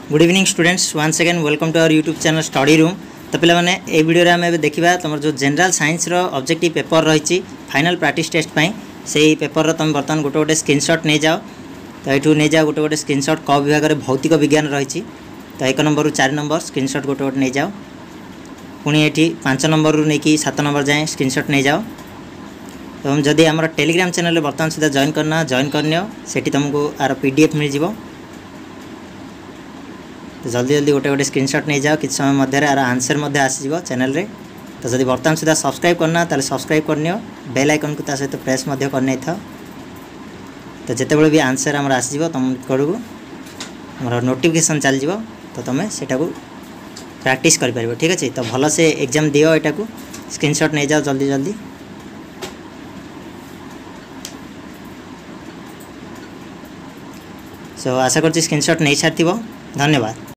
Good evening students, once again welcome to our YouTube channel study room. तो पे ए video आम देखा तुम जो जनरल साइंस ऑब्जेक्टिव पेपर रही फाइनल प्रैक्टिस टेस्ट से पेपर तुम बर्तमान गोटे गोटे स्क्रीनशॉट नहीं जाओ। तो ये नहीं जाओ गोटे गोटे स्क्रीनशॉट क विभाग में भौतिक विज्ञान रही। तो 1 नंबर रु 4 नंबर स्क्रीनशॉट गोटे गोटे नहीं जाओ। पुणी ये 5 नंबर रु नहीं 7 नंबर जाए स्क्रीनशॉट नहीं जाओ। तो जदि आम टेलीग्राम चैनल बर्तमान सुधा जॉइन करना से तुमको आर PDF मिल जाव। तो जल्दी जल्दी गोटे गोटे स्क्रीनशॉट नहीं जाओ। किसी समय मध्य आर आंसर आसीज चैनल रे। तो जब बर्तमान सुधा सब्सक्राइब करना ताले सब्सक्राइब करनी बेल आइकन को सहित प्रेस करनी था। तो जितेबाला भी आंसर आमर आसीज तुम कड़ू आम नोटिफिकेशन चल जाव। तो तुम से प्रैक्टिस कर ठीक अच्छे। तो भल से एग्जाम दियो यहाँ को स्क्रीनशॉट नहीं जाओ जल्दी जल्दी। सो आशा करछि स्क्रीनशॉट नहीं सारी। धन्यवाद।